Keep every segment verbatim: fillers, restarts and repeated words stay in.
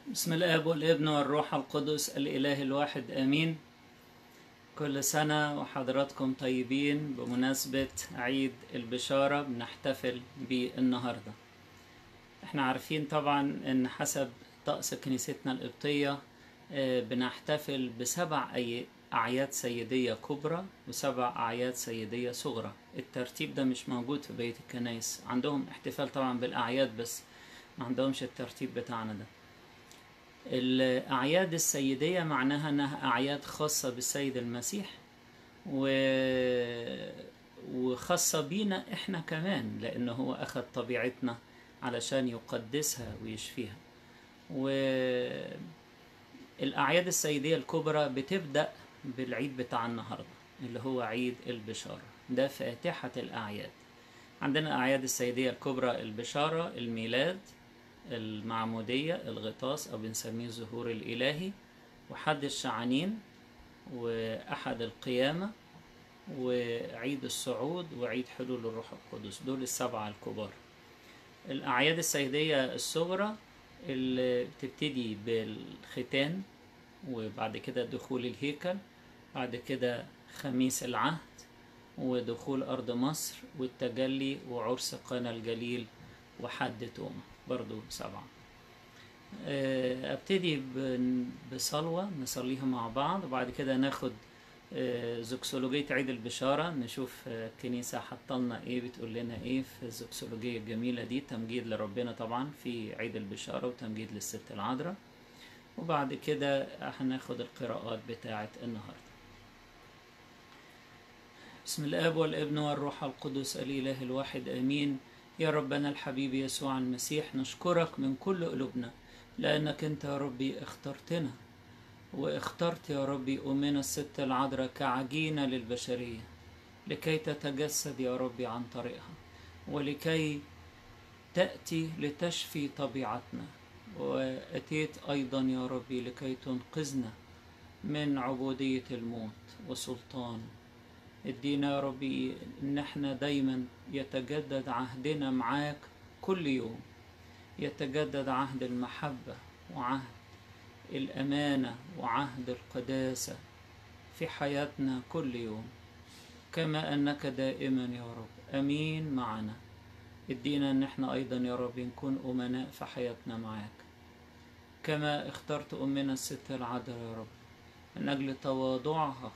بسم الآب والابن والروح القدس الإله الواحد آمين. كل سنة وحضراتكم طيبين بمناسبة عيد البشارة بنحتفل بيه النهاردة. احنا عارفين طبعا ان حسب طقس كنيستنا القبطية آه، بنحتفل بسبع أي أعياد سيدية كبرى وسبع أعياد سيدية صغرى. الترتيب ده مش موجود في بقية الكنايس، عندهم احتفال طبعا بالأعياد بس ما عندهمش الترتيب بتاعنا ده. الأعياد السيدية معناها أنها أعياد خاصة بالسيد المسيح و... وخاصة بينا إحنا كمان، لأنه هو أخذ طبيعتنا علشان يقدسها ويشفيها. والأعياد السيدية الكبرى بتبدأ بالعيد بتاع النهاردة اللي هو عيد البشارة، ده فاتحة الأعياد. عندنا أعياد السيدية الكبرى: البشارة، الميلاد، المعمودية، الغطاس أو بنسميه الظهور الإلهي، وحد الشعانين، وأحد القيامة، وعيد الصعود، وعيد حلول الروح القدس. دول السبعة الكبار. الأعياد السيدية الصغرى اللي بتبتدي بالختان، وبعد كده دخول الهيكل، بعد كده خميس العهد، ودخول أرض مصر، والتجلي، وعرس قانا الجليل، وحد توما. برضو سبعة. ابتدي بصلوة نصليها مع بعض، وبعد كده ناخد زوكسولوجية عيد البشارة، نشوف الكنيسة حطلنا ايه، بتقول لنا ايه في الزوكسولوجية الجميلة دي. تمجيد لربنا طبعا في عيد البشارة، وتمجيد للست العذراء. وبعد كده هناخد القراءات بتاعة النهاردة. بسم الآب والابن والروح القدس الإله الواحد آمين. يا ربنا الحبيب يسوع المسيح، نشكرك من كل قلوبنا لأنك أنت يا ربي اخترتنا، واخترت يا ربي أمنا الست العذراء كعجينة للبشرية لكي تتجسد يا ربي عن طريقها، ولكي تأتي لتشفي طبيعتنا، وأتيت أيضا يا ربي لكي تنقذنا من عبودية الموت وسلطان. ادينا يا ربي ان احنا دايما يتجدد عهدنا معاك كل يوم، يتجدد عهد المحبة وعهد الأمانة وعهد القداسة في حياتنا كل يوم، كما أنك دائما يا رب أمين معنا. ادينا ان احنا ايضا يا رب نكون أمناء في حياتنا معاك، كما اخترت أمنا الست العذراء يا رب من أجل تواضعها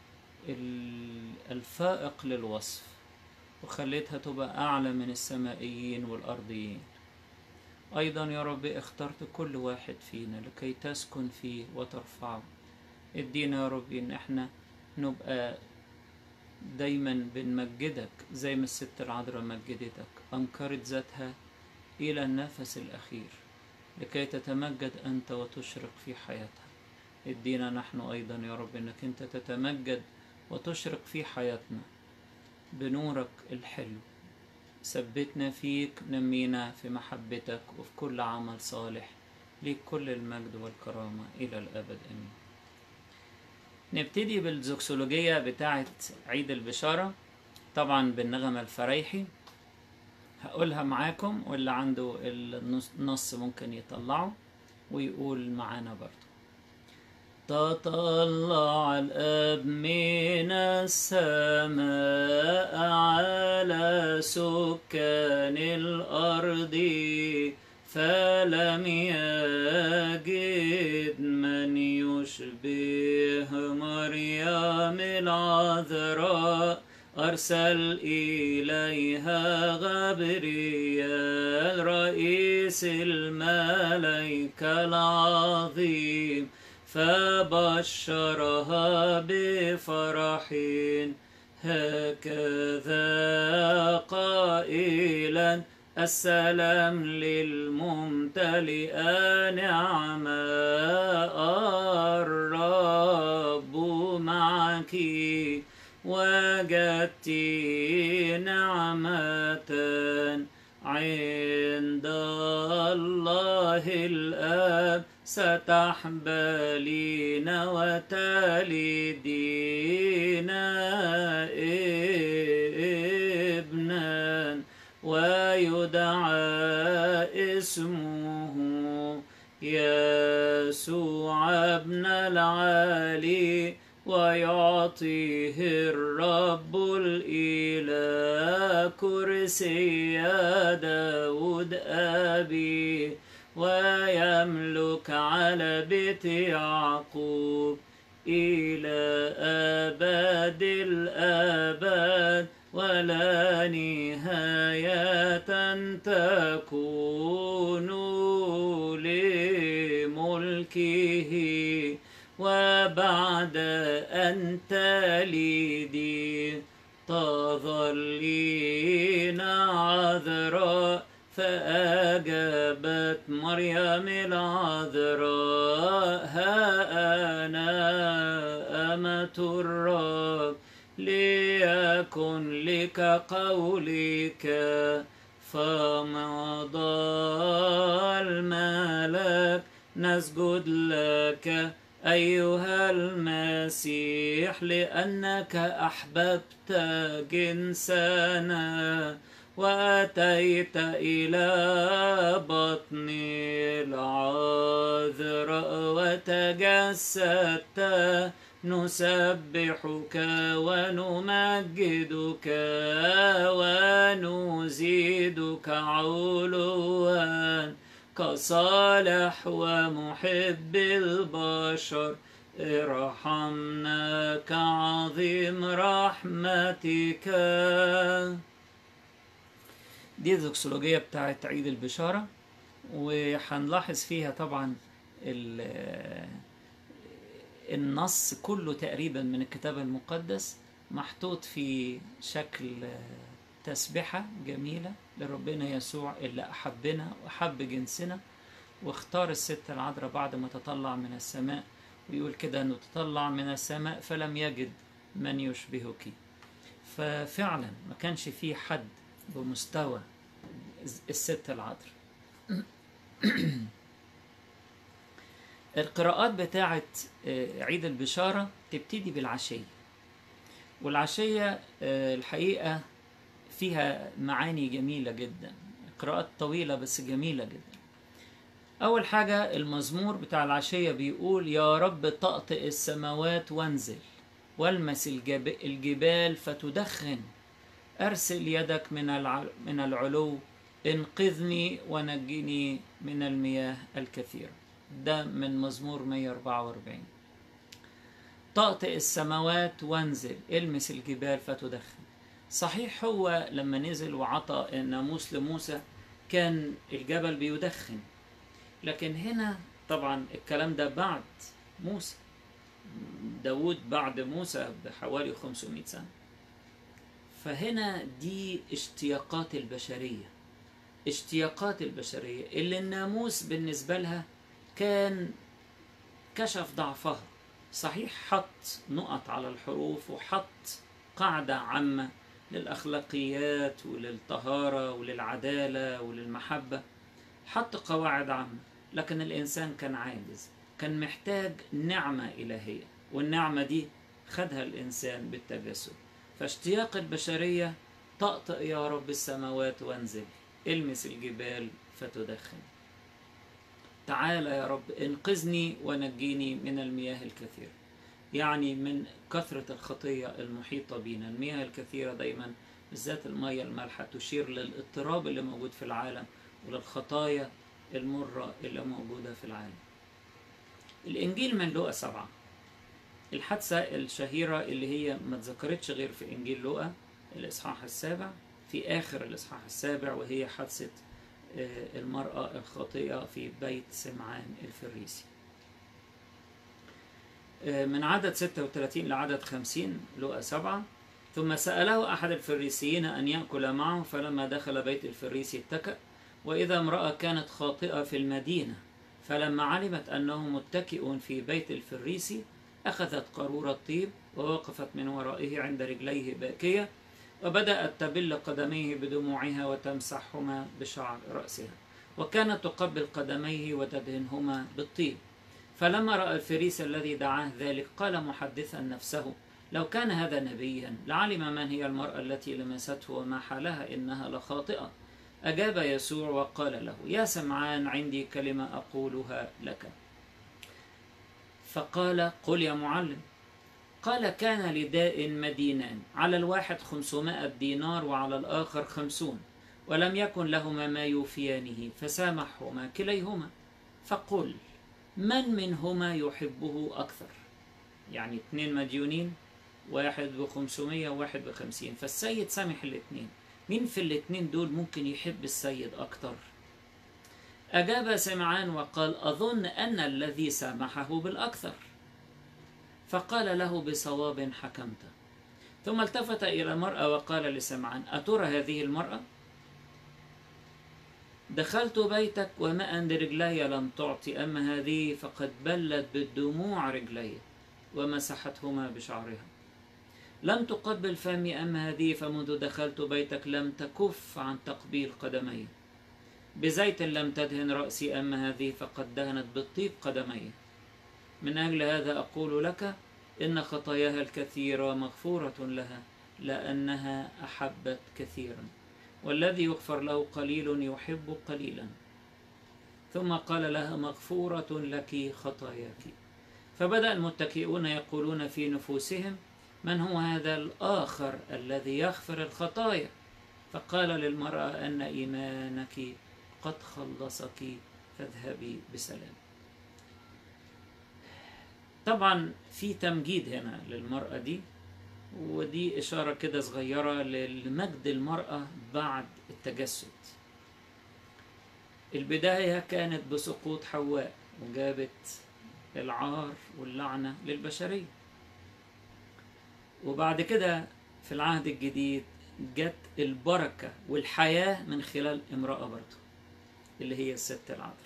الفائق للوصف، وخليتها تبقى أعلى من السمائيين والأرضيين. أيضا يا رب اخترت كل واحد فينا لكي تسكن فيه وترفعه. ادينا يا رب ان احنا نبقى دايما بنمجدك زي ما الست العذراء مجدتك، أنكرت ذاتها إلى النفس الأخير لكي تتمجد أنت وتشرق في حياتها. ادينا نحن أيضا يا رب انك انت تتمجد وتشرق في حياتنا بنورك الحلو. ثبتنا فيك، نمينا في محبتك وفي كل عمل صالح، ليك كل المجد والكرامة إلى الأبد آمين. نبتدي بالزوكسولوجية بتاعة عيد البشارة، طبعا بالنغمة الفريحي. هقولها معاكم، واللي عنده النص ممكن يطلعه ويقول معانا برضو. تطلع الأب من السماء على سكان الأرض، فلم يجد من يشبه مريم العذراء، أرسل إليها غبريال رئيس الملائكة العظيم، فبشرها بفرح هكذا قائلا: السلام للممتلئة نعمة، الرب معك، وجدت نعمة عند الله الآب، ستحبلين وتلدين ابنا، ويدعى اسمه يسوع ابن العالي، ويعطيه الرب الإله كرسي داود أبي، ويملك على بيت يعقوب إلى أبد الآباد، ولا نهاية تكون لملكه. وبعد أن تلدي تظلين عذراء، فأجابت مريم العذراء: ها أنا أمة الرب، ليكن لك قولك. فمضى الملك: نسجد لك أيها المسيح، لأنك أحببت جنسنا، وأتيت إلى بطن العذراء وتجسدت. نسبحك ونمجدك ونزيدك علوا، كصالح ومحب البشر ارحمنا كعظيم رحمتك. دي الزوكسولوجية بتاعت عيد البشارة، وهنلاحظ فيها طبعا النص كله تقريبا من الكتاب المقدس محطوط في شكل تسبحة جميلة لربنا يسوع اللي أحبنا وأحب جنسنا، واختار الست العذراء بعد ما تطلع من السماء، ويقول كده أنه تطلع من السماء فلم يجد من يشبهك. ففعلا ما كانش فيه حد بمستوى الست العذراء. القراءات بتاعة عيد البشارة تبتدي بالعشية، والعشية الحقيقة فيها معاني جميلة جدا، قراءات طويلة بس جميلة جدا. أول حاجة المزمور بتاع العشية بيقول: يا رب طأطئ السماوات وانزل، والمس الجبال فتدخن، أرسل يدك من من العلو، انقذني ونجني من المياه الكثيرة. ده من مزمور مية وأربعة وأربعين. طأطئ السماوات وانزل، المس الجبال فتدخن. صحيح هو لما نزل وعطى الناموس لموسى كان الجبل بيدخن، لكن هنا طبعا الكلام ده بعد موسى، داود بعد موسى بحوالي خمسمائة سنة. فهنا دي اشتياقات البشرية، اشتياقات البشرية اللي الناموس بالنسبة لها كان كشف ضعفها. صحيح حط نقط على الحروف وحط قاعدة عامة للأخلاقيات وللطهارة وللعدالة وللمحبة، حط قواعد عامة، لكن الإنسان كان عاجز، كان محتاج نعمة إلهية، والنعمة دي خدها الإنسان بالتجسد. فاشتياق البشرية: طأطئ يا رب السماوات وانزل، المس الجبال فتدخن. تعال يا رب انقذني ونجيني من المياه الكثيرة، يعني من كثرة الخطية المحيطة بنا. المياه الكثيرة دايما بالذات المياه المالحة تشير للاضطراب اللي موجود في العالم وللخطايا المرة اللي موجودة في العالم. الإنجيل من لوقا سبعة، الحادثة الشهيرة اللي هي ما تذكرتش غير في إنجيل لوقا الإصحاح السابع، في آخر الإصحاح السابع، وهي حادثة المرأة الخاطئة في بيت سمعان الفريسي. من عدد ستة وثلاثين لعدد خمسين لوقا سبعة: ثم سأله أحد الفريسيين أن يأكل معه، فلما دخل بيت الفريسي اتكأ، وإذا امرأة كانت خاطئة في المدينة، فلما علمت أنه متكئ في بيت الفريسي أخذت قارورة طيب ووقفت من ورائه عند رجليه باكية، وبدأت تبل قدميه بدموعها وتمسحهما بشعر رأسها، وكانت تقبل قدميه وتدهنهما بالطيب. فلما رأى الفريسي الذي دعاه ذلك قال محدثا نفسه: لو كان هذا نبيا لعلم من هي المرأة التي لمسته وما حالها، إنها لخاطئة. أجاب يسوع وقال له: يا سمعان، عندي كلمة أقولها لك. فقال: قل يا معلم. قال: كان لداء مدينان، على الواحد خمسمائة دينار وعلى الآخر خمسون، ولم يكن لهما ما يوفيانه، فسامحهما كليهما. فقل من منهما يحبه أكثر؟ يعني اتنين مديونين، واحد بخمسمية وواحد بخمسين، فالسيد سامح الاتنين. مين في الاتنين دول ممكن يحب السيد أكتر؟ أجاب سمعان وقال: أظن أن الذي سامحه بالأكثر. فقال له: بصواب حكمت. ثم التفت إلى المرأة وقال لسمعان: أترى هذه المرأة؟ دخلت بيتك وماء لرجلي لم تعطي، أما هذه فقد بلت بالدموع رجلي ومسحتهما بشعرها. لم تقبل فمي، أما هذه فمنذ دخلت بيتك لم تكف عن تقبيل قدمي. بزيت لم تدهن رأسي، أما هذه فقد دهنت بالطيب قدمي. من أجل هذا أقول لك إن خطاياها الكثيرة مغفورة لها، لأنها أحبت كثيرا، والذي يغفر له قليل يحب قليلا. ثم قال لها: مغفورة لك خطاياك. فبدأ المتكئون يقولون في نفوسهم: من هو هذا الآخر الذي يغفر الخطايا؟ فقال للمرأة: أن إيمانك قد خلصك، فاذهبي بسلام. طبعا في تمجيد هنا للمرأة دي، ودي إشارة كده صغيرة لمجد المرأة بعد التجسد. البداية كانت بسقوط حواء، وجابت العار واللعنة للبشرية. وبعد كده في العهد الجديد جت البركة والحياة من خلال امرأة برضه، اللي هي الست العذراء.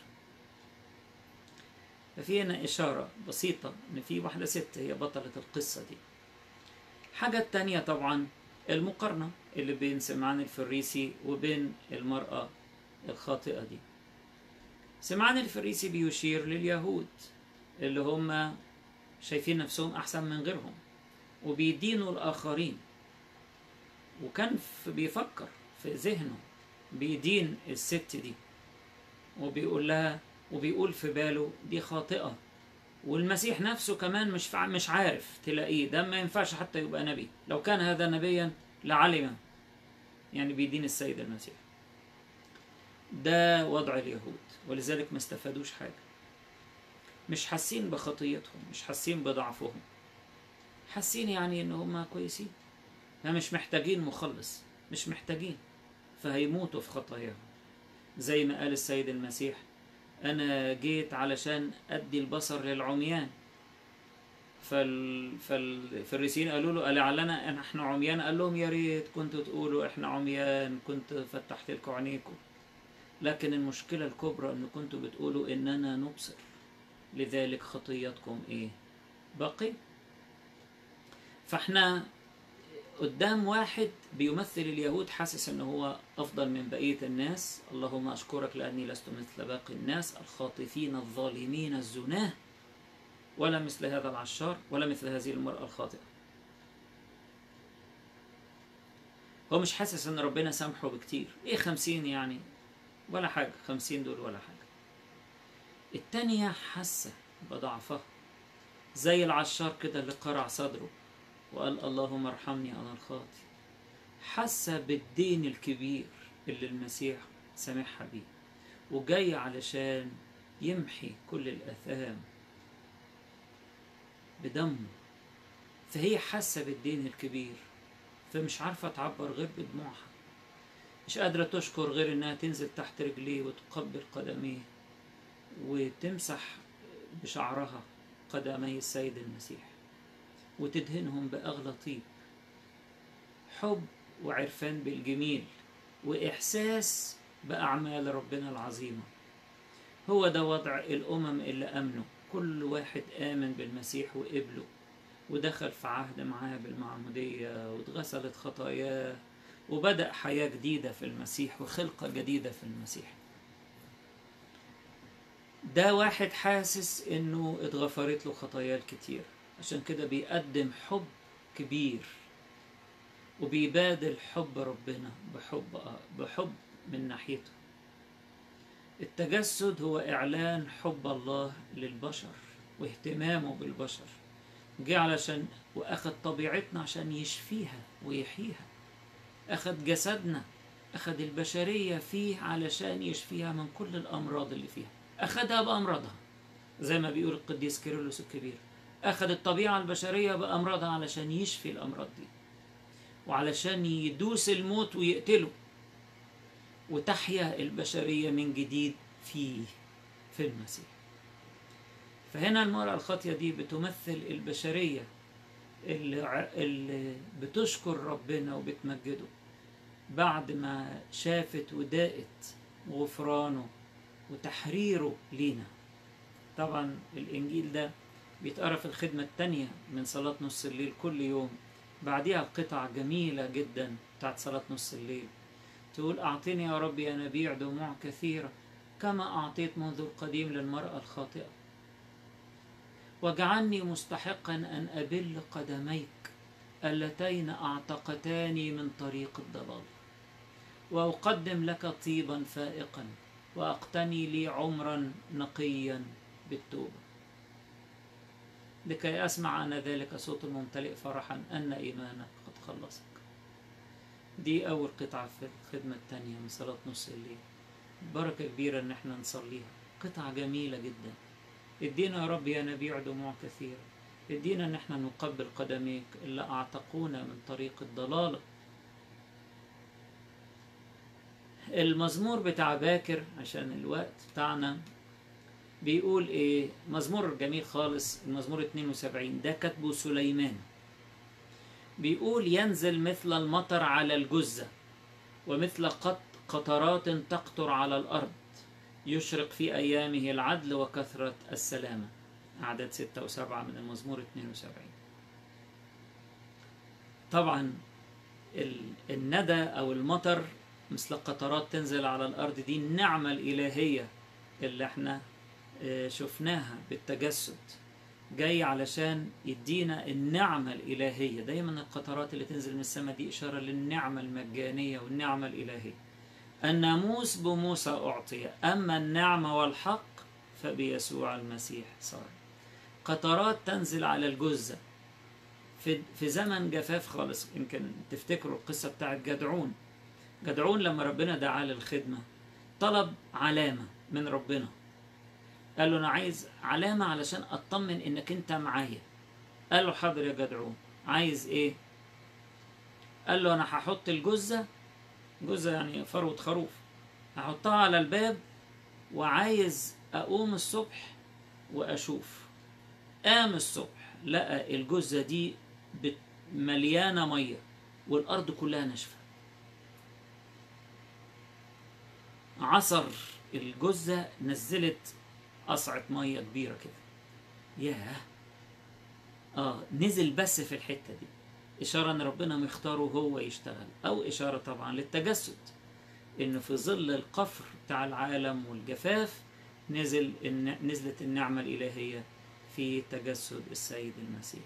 ففي هنا إشارة بسيطة إن في واحدة ست هي بطلة القصة دي. حاجة تانية طبعا المقارنة اللي بين سمعان الفريسي وبين المرأة الخاطئة دي. سمعان الفريسي بيشير لليهود اللي هم شايفين نفسهم أحسن من غيرهم وبيدينوا الآخرين، وكان بيفكر في ذهنه بيدين الست دي وبيقول لها وبيقول في باله دي خاطئة. والمسيح نفسه كمان مش مش عارف تلاقيه ده ما ينفعش حتى يبقى نبي، لو كان هذا نبيا لعلم، يعني بيدين السيد المسيح. ده وضع اليهود، ولذلك ما استفادوش حاجة. مش حاسين بخطيتهم، مش حاسين بضعفهم، حاسين يعني ان هم كويسين، مش محتاجين مخلص، مش محتاجين، فهيموتوا في خطاياهم. زي ما قال السيد المسيح: أنا جيت علشان أدي البصر للعميان. فال... فالفريسيين قالوا له: ألعلنا نحن عميان؟ قال لهم: يا ريت كنتوا تقولوا إحنا عميان، كنت فتحت لكم عينيكم، لكن المشكلة الكبرى إن كنتوا بتقولوا إننا نبصر، لذلك خطيتكم إيه؟ باقي. فإحنا قدام واحد بيمثل اليهود حاسس انه هو افضل من بقية الناس. اللهم اشكرك لاني لست مثل باقي الناس الخاطفين الظالمين الزناه، ولا مثل هذا العشار، ولا مثل هذه المرأة الخاطئة. هو مش حاسس ان ربنا سامحه بكتير، ايه خمسين يعني ولا حاجة، خمسين دول ولا حاجة. التانية حاسة بضعفها زي العشار كده اللي قرع صدره وقال: اللهم ارحمني أنا الخاطئ. حاسة بالدين الكبير اللي المسيح سامحها بيه، وجاي علشان يمحي كل الآثام بدمه. فهي حاسة بالدين الكبير، فمش عارفة تعبر غير بدموعها، مش قادرة تشكر غير انها تنزل تحت رجليه وتقبل قدميه وتمسح بشعرها قدمي السيد المسيح وتدهنهم بأغلى طيب. حب وعرفان بالجميل وإحساس بأعمال ربنا العظيمة. هو ده وضع الأمم اللي أمنوا، كل واحد آمن بالمسيح وقبله ودخل في عهد معاه بالمعمودية واتغسلت خطاياه وبدأ حياة جديدة في المسيح وخلقة جديدة في المسيح. ده واحد حاسس انه اتغفرت له خطاياه الكتير، عشان كده بيقدم حب كبير وبيبادل حب ربنا بحب بحب من ناحيته. التجسد هو إعلان حب الله للبشر واهتمامه بالبشر. جه علشان وأخذ طبيعتنا عشان يشفيها ويحييها. أخذ جسدنا، أخذ البشرية فيه علشان يشفيها من كل الأمراض اللي فيها. أخذها بأمراضها زي ما بيقول القديس كيرلس الكبير. أخذ الطبيعة البشرية بأمراضها علشان يشفي الأمراض دي، وعلشان يدوس الموت ويقتله، وتحيا البشرية من جديد فيه في المسيح. فهنا المرأة الخاطية دي بتمثل البشرية اللي, اللي بتشكر ربنا وبتمجده بعد ما شافت وداقت غفرانه وتحريره لينا. طبعا الإنجيل ده بيتقرأ في الخدمة التانية من صلاة نص الليل كل يوم. بعديها قطع جميلة جدا بتاعت صلاة نص الليل تقول: أعطني يا رب ينابيع دموع كثيرة كما أعطيت منذ القديم للمرأة الخاطئة، واجعلني مستحقا أن أبل قدميك اللتين أعتقتاني من طريق الضلال، وأقدم لك طيبا فائقا، وأقتني لي عمرا نقيا بالتوبة، لكي أسمع أنا ذلك صوت الممتلئ فرحا أن إيمانك قد خلصك. دي أول قطعة في الخدمة الثانية من صلاة نص الليل. بركة كبيرة إن احنا نصليها، قطعة جميلة جدا. ادينا يا رب ينابيع دموع كثيرة، ادينا إن احنا نقبل قدميك اللي أعتقونا من طريق الضلال. المزمور بتاع باكر عشان الوقت بتاعنا بيقول ايه؟ مزمور جميل خالص، المزمور اتنين وسبعين ده كتبه سليمان. بيقول: ينزل مثل المطر على الجزة، ومثل قط قطرات تقطر على الأرض، يشرق في أيامه العدل وكثرة السلامة. أعداد ستة وسبعة من المزمور اتنين وسبعين. طبعا الندى أو المطر مثل قطرات تنزل على الأرض، دي النعمة الإلهية اللي احنا شفناها بالتجسد، جاي علشان يدينا النعمة الإلهية. دايما القطرات اللي تنزل من السماء دي إشارة للنعمة المجانية والنعمة الإلهية. الناموس بموسى أعطي، أما النعمة والحق فبيسوع المسيح صار. قطرات تنزل على الجزة في, في زمن جفاف خالص. يمكن تفتكروا القصة بتاعت جدعون. جدعون لما ربنا دعاه للخدمة طلب علامة من ربنا، قال له: أنا عايز علامة علشان أطمن إنك أنت معايا. قال له: حاضر يا جدعون، عايز إيه؟ قال له: أنا هحط الجزة، جزة يعني فروة خروف، هحطها على الباب، وعايز أقوم الصبح وأشوف. قام الصبح لقى الجزة دي مليانة مية والأرض كلها ناشفة. عصر الجزة، نزلت قصعة مية كبيرة كده. ياه، آه نزل بس في الحتة دي، إشارة أن ربنا مختاره هو يشتغل، أو إشارة طبعا للتجسد، إنه في ظل القفر بتاع العالم والجفاف نزل نزلت النعمة الإلهية في تجسد السيد المسيح.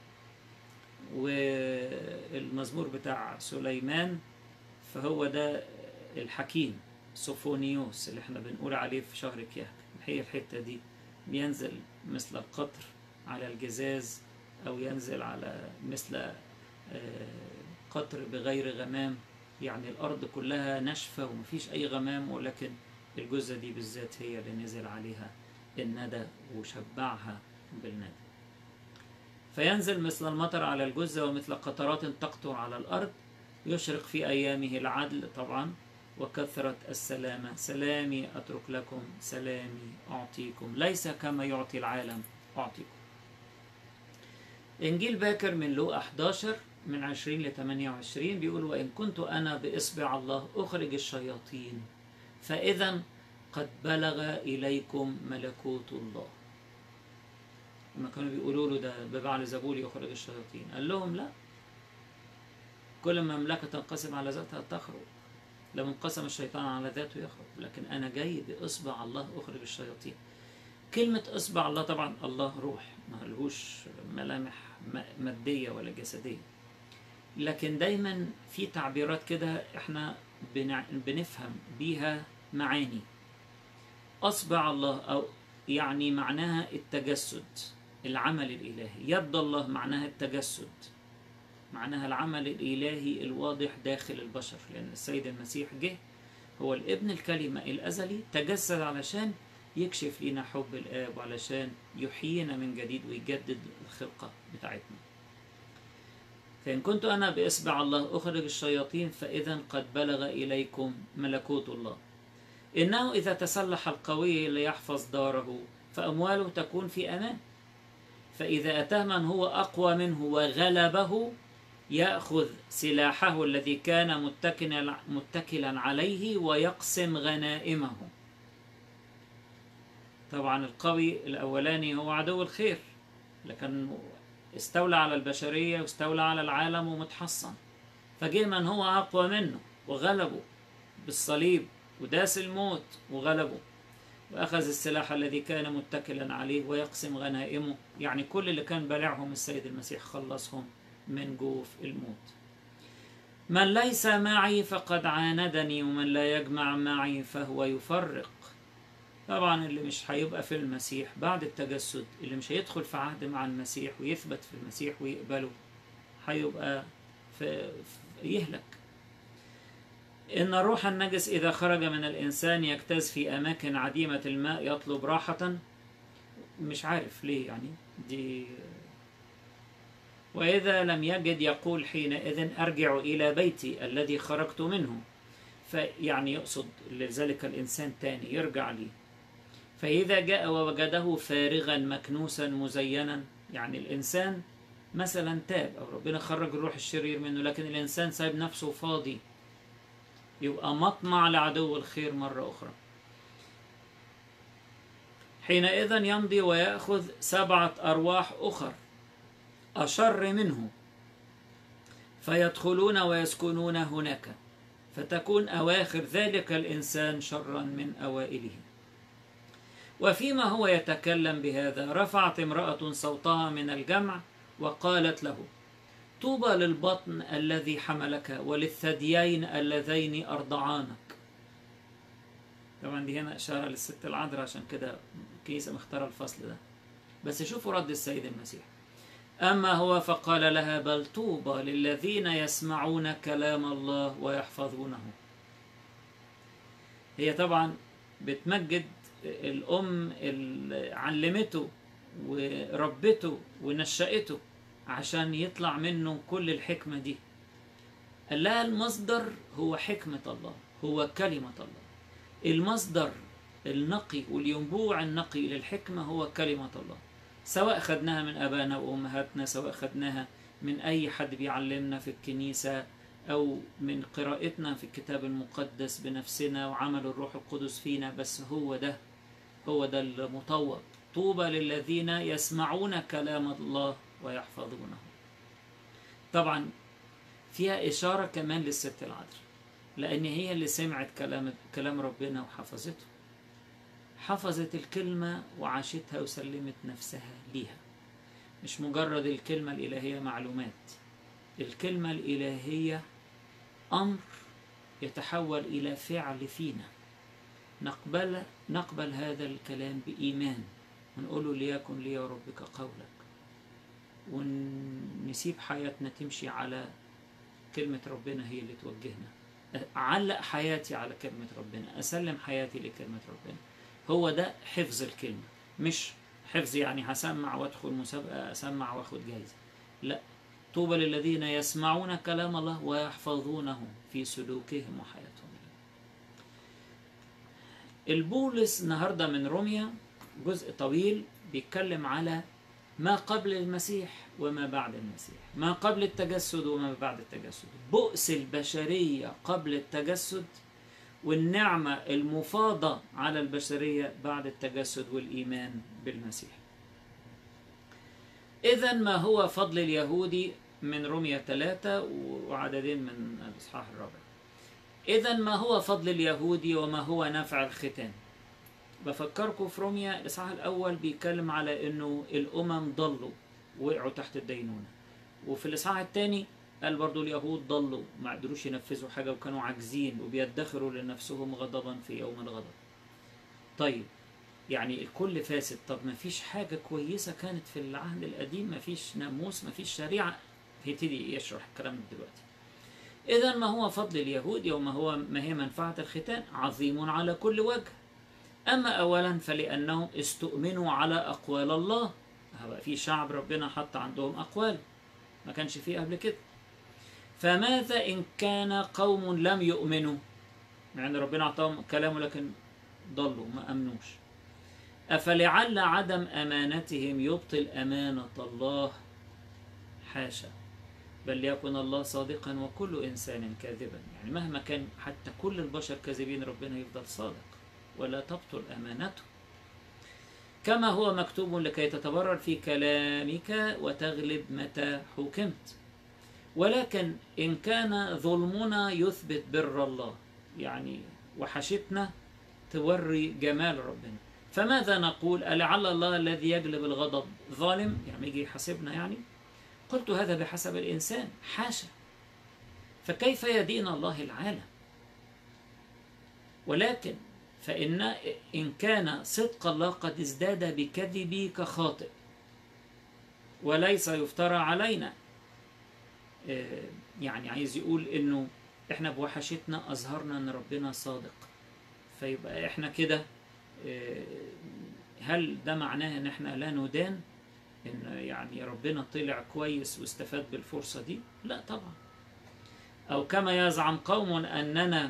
والمزمور بتاع سليمان فهو ده الحكيم سوفونيوس اللي احنا بنقول عليه في شهر كيهك. هي الحتة دي بينزل مثل القطر على الجزاز، أو ينزل على مثل قطر بغير غمام، يعني الأرض كلها ناشفة ومفيش أي غمام، ولكن الجزة دي بالذات هي اللي نزل عليها الندى وشبعها بالندى. فينزل مثل المطر على الجزة، ومثل قطرات تقطر على الأرض، يشرق في أيامه العدل طبعا وكثرة السلامة. سلامي أترك لكم، سلامي أعطيكم، ليس كما يعطي العالم أعطيكم. إنجيل باكر من لوقا أحد عشر من عشرين ل ثمانية وعشرين بيقول: وإن كنت أنا بإصبع الله أخرج الشياطين، فإذا قد بلغ إليكم ملكوت الله. لما كانوا بيقولوا له ده ببعل زبول يخرج الشياطين، قال لهم: لا، كل مملكة تنقسم على ذاتها تخرج، لما انقسم الشيطان على ذاته يخرج، لكن أنا جاي بإصبع الله أخرج الشياطين. كلمة إصبع الله، طبعا الله روح، ما لهوش ملامح مادية ولا جسدية، لكن دايما في تعبيرات كده احنا بنفهم بيها معاني. أصبع الله أو يعني معناها التجسد، العمل الإلهي. يد الله معناها التجسد، معناها العمل الإلهي الواضح داخل البشر، لأن السيد المسيح جه هو الابن الكلمة الأزلي، تجسد علشان يكشف لنا حب الآب وعلشان يحيينا من جديد ويجدد الخلقة بتاعتنا. فإن كنت أنا بإصبع الله أخرج الشياطين فإذا قد بلغ إليكم ملكوت الله. إنه إذا تسلح القوي ليحفظ داره فأمواله تكون في أمان، فإذا أتاه من هو أقوى منه وغلبه يأخذ سلاحه الذي كان متكلا متكلا عليه ويقسم غنائمه. طبعا القوي الأولاني هو عدو الخير، لكن استولى على البشرية واستولى على العالم ومتحصن، فجه من هو أقوى منه وغلبه بالصليب وداس الموت وغلبه، وأخذ السلاح الذي كان متكلا عليه ويقسم غنائمه. يعني كل اللي كان بلعهم السيد المسيح خلصهم من جوف الموت. من ليس معي فقد عاندني، ومن لا يجمع معي فهو يفرق. طبعا اللي مش هيبقى في المسيح بعد التجسد، اللي مش هيدخل في عهد مع المسيح ويثبت في المسيح ويقبله، هيبقى في يهلك. إن الروح النجس إذا خرج من الإنسان يجتاز في أماكن عديمة الماء يطلب راحة. مش عارف ليه يعني دي. وإذا لم يجد يقول حينئذ أرجع إلى بيتي الذي خرجت منه. فيعني يقصد لذلك الإنسان تاني يرجع لي. فإذا جاء ووجده فارغا مكنوسا مزينا، يعني الإنسان مثلا تاب أو ربنا خرج الروح الشرير منه، لكن الإنسان سايب نفسه فاضي، يبقى مطمع لعدو الخير مرة أخرى. حينئذ يمضي ويأخذ سبعة أرواح أخر أشر منه فيدخلون ويسكنون هناك، فتكون أواخر ذلك الإنسان شرا من أوائله. وفيما هو يتكلم بهذا رفعت امرأة صوتها من الجمع وقالت له: طوبى للبطن الذي حملك وللثديين اللذين أرضعانك. طبعا دي هنا إشارة للست العذراء، عشان كده الكنيسة مختارة الفصل ده. بس شوفوا رد السيد المسيح: أما هو فقال لها: بل طوبى للذين يسمعون كلام الله ويحفظونه. هي طبعا بتمجد الأم اللي علمته وربته ونشأته عشان يطلع منه كل الحكمة دي. قال لها المصدر هو حكمة الله، هو كلمة الله. المصدر النقي والينبوع النقي للحكمة هو كلمة الله، سواء خدناها من أبانا وأمهاتنا، سواء خدناها من أي حد بيعلمنا في الكنيسة، أو من قراءتنا في الكتاب المقدس بنفسنا وعمل الروح القدس فينا. بس هو ده هو ده المطوب. طوبى للذين يسمعون كلام الله ويحفظونه. طبعا فيها إشارة كمان للست العذراء، لأن هي اللي سمعت كلام كلام ربنا وحفظته، حفظت الكلمة وعاشتها وسلمت نفسها ليها. مش مجرد الكلمة الإلهية معلومات، الكلمة الإلهية أمر يتحول إلى فعل فينا. نقبل نقبل هذا الكلام بإيمان ونقول له: ليكن لي يا ربك قولك، ونسيب حياتنا تمشي على كلمة ربنا هي اللي توجهنا. أعلق حياتي على كلمة ربنا، أسلم حياتي لكلمة ربنا. هو ده حفظ الكلمة، مش حفظ يعني هسمع وادخل مسابقة أسمع واخد جايزة. لا، طوبى للذين يسمعون كلام الله ويحفظونه في سلوكهم وحياتهم. البولس النهاردة من روميا جزء طويل بيتكلم على ما قبل المسيح وما بعد المسيح، ما قبل التجسد وما بعد التجسد، بؤس البشرية قبل التجسد، والنعمة المفاضة على البشرية بعد التجسد والإيمان بالمسيح. إذن ما هو فضل اليهودي من روميا ثلاثة وعددين من الإصحاح الرابع. إذن ما هو فضل اليهودي وما هو نفع الختان. بفكركم في روميا الإصحاح الأول بيتكلم على إنه الأمم ضلوا وقعوا تحت الدينونة، وفي الإصحاح الثاني قال برضو اليهود ضلوا ما قدروش ينفذوا حاجة وكانوا عاجزين وبيدخروا لنفسهم غضبا في يوم الغضب. طيب يعني الكل فاسد، طب ما فيش حاجة كويسة كانت في العهد القديم؟ ما فيش ناموس، ما فيش شريعة؟ يبتدي يشرح الكلام دلوقتي. إذا ما هو فضل اليهود وما هو ما هي منفعة الختان عظيم على كل وجه. أما أولا فلأنهم استؤمنوا على أقوال الله. هو في شعب ربنا حط عندهم أقوال ما كانش فيه قبل كده. فماذا إن كان قوم لم يؤمنوا، يعني ربنا أعطاهم كلامه لكن ضلوا ما أمنوش؟ أفلعل عدم أمانتهم يبطل أمانة الله؟ حاشا، بل يكن الله صادقا وكل إنسان كاذبا. يعني مهما كان حتى كل البشر كاذبين ربنا يفضل صادق ولا تبطل أمانته. كما هو مكتوب لكي تتبرر في كلامك وتغلب متى حكمت. ولكن إن كان ظلمنا يثبت بر الله، يعني وحشتنا توري جمال ربنا، فماذا نقول؟ ألعل الله الذي يجلب الغضب ظالم؟ يعني يجي يحاسبنا يعني؟ قلت هذا بحسب الإنسان، حاشا، فكيف يدين الله العالم؟ ولكن فإن إن كان صدق الله قد ازداد بكذبي كخاطئ وليس يفترى علينا، يعني عايز يقول إنه إحنا بوحشتنا أظهرنا إن ربنا صادق، فيبقى إحنا كده هل ده معناه إن إحنا لا ندان؟ إن يعني ربنا طلع كويس واستفاد بالفرصة دي؟ لا طبعا. أو كما يزعم قوم أننا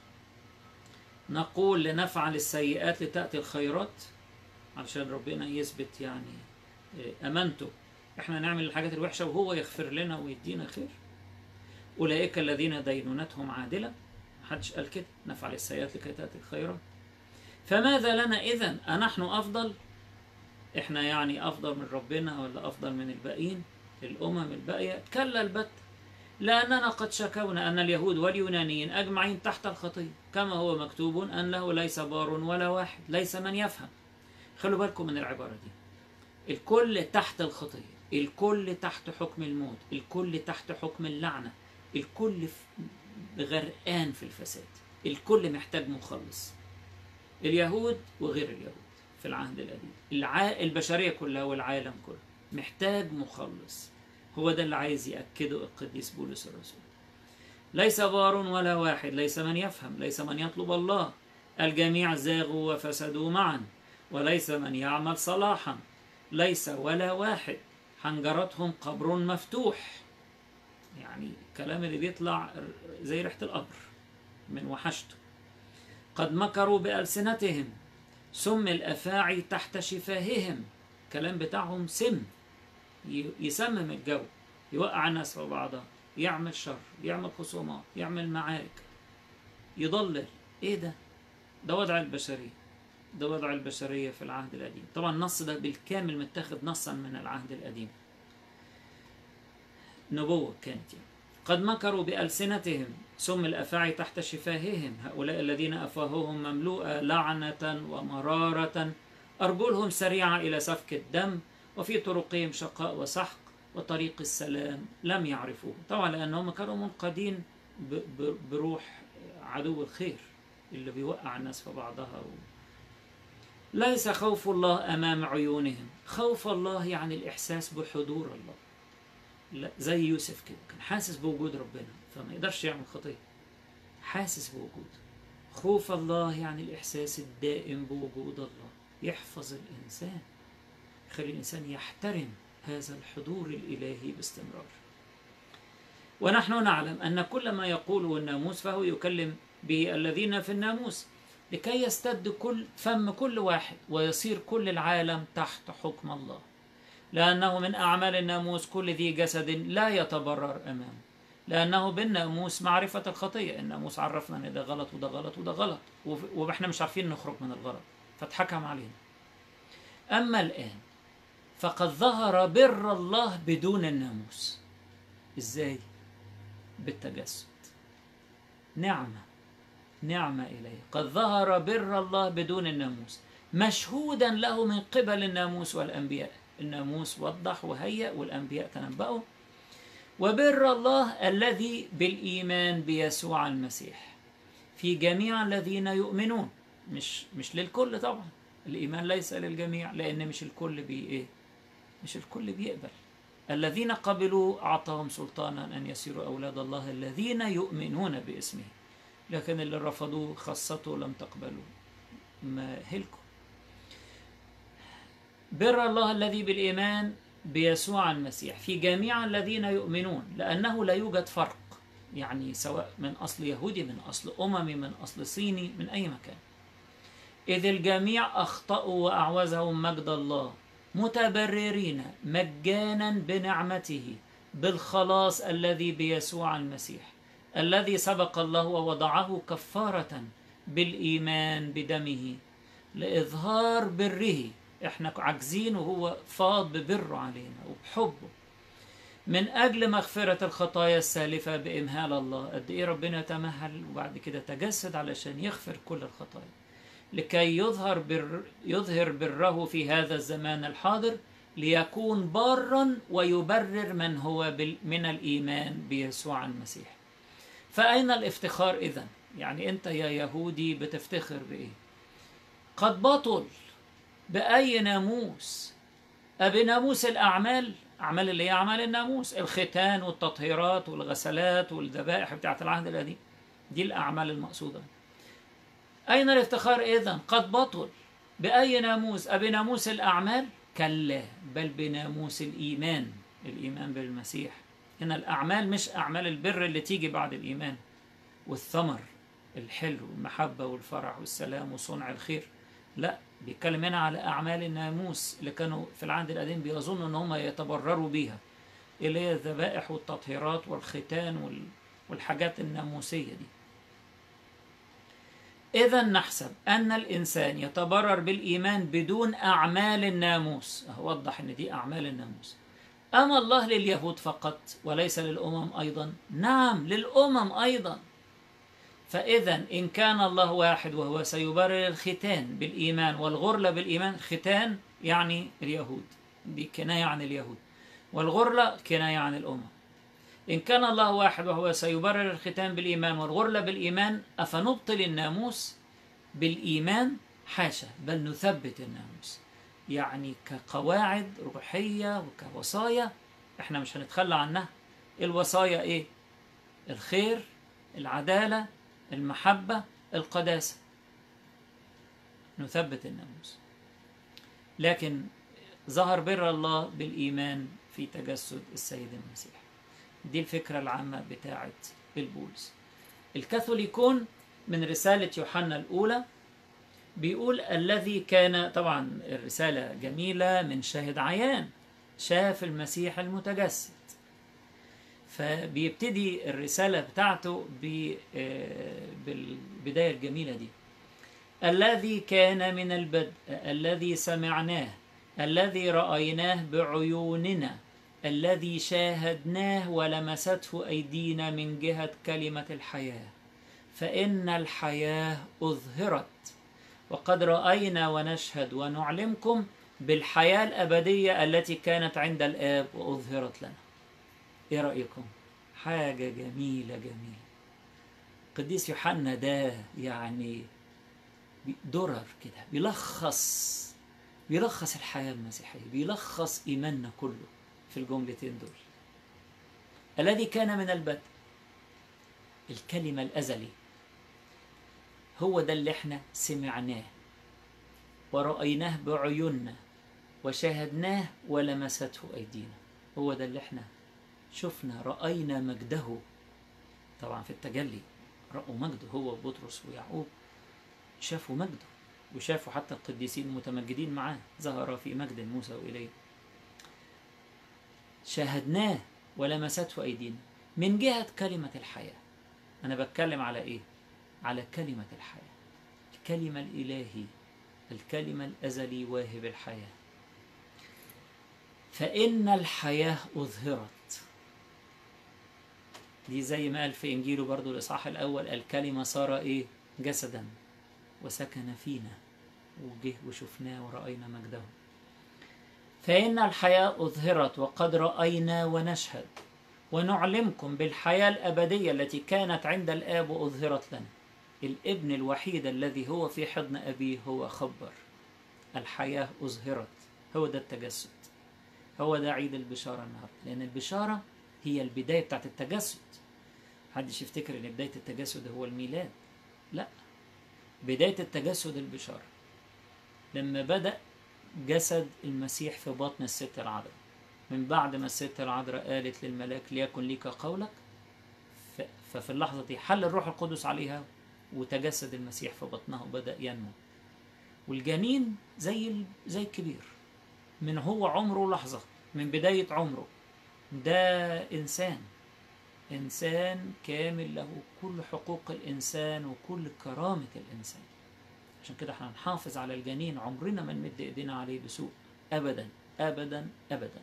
نقول لنفعل السيئات لتأتي الخيرات، علشان ربنا يثبت يعني أمانته، إحنا نعمل الحاجات الوحشة وهو يغفر لنا ويدينا خير. أولئك الذين دينونتهم عادلة، محدش قال كده، نفعل السيئات لكي تأتي الخيرات. فماذا لنا إذن؟ أنحن أفضل؟ إحنا يعني أفضل من ربنا ولا أفضل من الباقيين الأمم الباقية؟ كلا البت، لأننا قد شكونا أن اليهود واليونانيين أجمعين تحت الخطية، كما هو مكتوب أنه ليس بار ولا واحد، ليس من يفهم. خلوا بالكم من العبارة دي، الكل تحت الخطية، الكل تحت حكم الموت، الكل تحت حكم اللعنة، الكل غرقان في الفساد، الكل محتاج مخلص. اليهود وغير اليهود في العهد القديم، الع... البشرية كلها والعالم كله محتاج مخلص. هو ده اللي عايز يأكده القديس بولس الرسول. ليس بار ولا واحد، ليس من يفهم، ليس من يطلب الله، الجميع زاغوا وفسدوا معا، وليس من يعمل صلاحا، ليس ولا واحد، حنجرتهم قبر مفتوح. يعني الكلام اللي بيطلع زي ريحة القبر من وحشته. قد مكروا بألسنتهم، سم الأفاعي تحت شفاههم، الكلام بتاعهم سم يسمم الجو، يوقع الناس في بعضها، يعمل شر، يعمل خصومات، يعمل معارك، يضلل. ايه ده؟ ده وضع البشرية، ده وضع البشرية في العهد القديم. طبعا النص ده بالكامل متاخد نصا من العهد القديم، نبوة كانت يعني. قد مكروا بألسنتهم، سم الأفاعي تحت شفاههم، هؤلاء الذين أفواههم مملوءة لعنة ومرارة، أرجلهم سريعة إلى سفك الدم، وفي طرقهم شقاء وسحق، وطريق السلام لم يعرفوه. طبعا لأنهم كانوا منقادين بروح عدو الخير اللي بيوقع الناس في بعضها. و... ليس خوف الله أمام عيونهم. خوف الله يعني الإحساس بحضور الله، لا زي يوسف كده كان حاسس بوجود ربنا فما يقدرش يعمل خطية، حاسس بوجود. خوف الله يعني الإحساس الدائم بوجود الله، يحفظ الإنسان، يخلي الإنسان يحترم هذا الحضور الإلهي باستمرار. ونحن نعلم أن كل ما يقوله الناموس فهو يكلم به الذين في الناموس، لكي يستد كل فم كل واحد ويصير كل العالم تحت حكم الله. لأنه من أعمال الناموس كل ذي جسد لا يتبرر أمامه، لأنه بالناموس معرفة الخطية. الناموس عرفنا أن ده غلط وده غلط وده غلط، وإحنا مش عارفين نخرج من الغلط فاتحكم علينا. أما الآن فقد ظهر بر الله بدون الناموس. إزاي؟ بالتجسد، نعمة نعمة إليه. قد ظهر بر الله بدون الناموس، مشهودا له من قبل الناموس والأنبياء. الناموس وضح وهيأ والأنبياء تنبأوا. وبر الله الذي بالإيمان بيسوع المسيح في جميع الذين يؤمنون. مش مش للكل طبعا، الإيمان ليس للجميع، لأن مش الكل بي إيه مش الكل بيقبل. الذين قبلوا أعطاهم سلطانا أن يصيروا أولاد الله الذين يؤمنون باسمه، لكن اللي رفضوا خاصته لم تقبلوا ماهلكم. بر الله الذي بالإيمان بيسوع المسيح في جميع الذين يؤمنون، لأنه لا يوجد فرق، يعني سواء من أصل يهودي، من أصل أممي، من أصل صيني، من أي مكان، إذ الجميع أخطأوا وأعوزهم مجد الله، متبررين مجانا بنعمته بالخلاص الذي بيسوع المسيح، الذي سبق الله ووضعه كفارة بالإيمان بدمه لإظهار بره. إحنا عاجزين وهو فاض ببره علينا وبحبه، من أجل مغفرة الخطايا السالفة بإمهال الله. قد إيه ربنا تمهل وبعد كده تجسد علشان يغفر كل الخطايا، لكي يظهر بر يظهر بره في هذا الزمان الحاضر، ليكون بارا ويبرر من هو من الإيمان بيسوع المسيح. فأين الافتخار إذن؟ يعني أنت يا يهودي بتفتخر بإيه؟ قد بطل بأي ناموس؟ أبناموس الأعمال، أعمال اللي هي أعمال الناموس، الختان والتطهيرات والغسلات والذبائح بتاعت العهد القديم، دي الأعمال المقصودة. أين الافتخار إذن؟ قد بطل بأي ناموس؟ أبناموس الأعمال؟ كلا، بل بناموس الإيمان، الإيمان بالمسيح. هنا الأعمال مش أعمال البر اللي تيجي بعد الإيمان والثمر الحلو والمحبة والفرح والسلام وصنع الخير، لا، بيتكلم هنا على أعمال الناموس اللي كانوا في العهد القديم بيظنوا أن هم يتبرروا بيها، اللي هي الذبائح والتطهيرات والختان والحاجات الناموسية دي. إذا نحسب أن الإنسان يتبرر بالإيمان بدون أعمال الناموس. وضح أن دي أعمال الناموس. أما الله لليهود فقط وليس للأمم أيضا؟ نعم، للأمم أيضا. فإذا إن كان الله واحد وهو سيبرر الختان بالإيمان والغرلة بالإيمان، ختان يعني اليهود، دي كناية عن اليهود، والغرلة كناية عن الأمم. إن كان الله واحد وهو سيبرر الختان بالإيمان والغرلة بالإيمان، أفنبطل الناموس بالإيمان؟ حاشا، بل نثبت الناموس. يعني كقواعد روحية وكوصايا إحنا مش هنتخلى عنها. الوصايا إيه؟ الخير، العدالة، المحبة، القداسة. نثبت الناموس. لكن ظهر بر الله بالإيمان في تجسد السيد المسيح. دي الفكرة العامة بتاعة البولس. الكاثوليكون من رسالة يوحنا الأولى بيقول الذي كان، طبعا الرسالة جميلة من شاهد عيان، شاف المسيح المتجسد، فبيبتدي الرسالة بتاعته بالبداية الجميلة دي: الذي كان من البدء، الذي سمعناه، الذي رأيناه بعيوننا، الذي شاهدناه ولمسته أيدينا من جهة كلمة الحياة. فإن الحياة أظهرت، وقد رأينا ونشهد ونعلمكم بالحياة الأبدية التي كانت عند الآب وأظهرت لنا. إيه رأيكم؟ حاجة جميلة جميلة. قديس يوحنا ده يعني درر كده، بيلخص بيلخص الحياة المسيحية، بيلخص إيماننا كله في الجملتين دول. الذي كان من البدء، الكلمة الأزلي، هو ده اللي احنا سمعناه ورأيناه بعيوننا وشاهدناه ولمسته أيدينا. هو ده اللي احنا شفنا، رأينا مجده. طبعا في التجلي رأوا مجده، هو وبطرس ويعقوب شافوا مجده، وشافوا حتى القديسين المتمجدين معاه، ظهر في مجد موسى وإليه. شاهدناه ولمسته أيدينا من جهة كلمة الحياة. أنا بتكلم على إيه؟ على كلمة الحياة، الكلمة الإلهي، الكلمة الأزلي واهب الحياة. فإن الحياة أظهرت، دي زي ما قال في إنجيله برضو الإصحاح الأول: الكلمة صار إيه؟ جسدا وسكن فينا، وجه وشفناه ورأينا مجده. فإن الحياة أظهرت وقد رأينا ونشهد ونعلمكم بالحياة الأبدية التي كانت عند الآب وأظهرت لنا. الابن الوحيد الذي هو في حضن أبيه هو خبر الحياة أظهرت. هو ده التجسد، هو ده عيد البشارة النهاردة، لأن البشارة هي البداية بتاعت التجسد. محدش يفتكر ان بداية التجسد هو الميلاد، لا، بداية التجسد البشارة لما بدأ جسد المسيح في بطن الست العذراء، من بعد ما الست العذراء قالت للملاك ليكن ليك قولك، ففي اللحظة دي حل الروح القدس عليها وتجسد المسيح في بطنها وبدأ ينمو. والجنين زي زي الكبير، من هو عمره لحظة، من بداية عمره ده إنسان، إنسان كامل له كل حقوق الإنسان وكل كرامة الإنسان. عشان كده احنا نحافظ على الجنين، عمرنا ما نمد ايدينا عليه بسوء أبدا أبدا أبدا.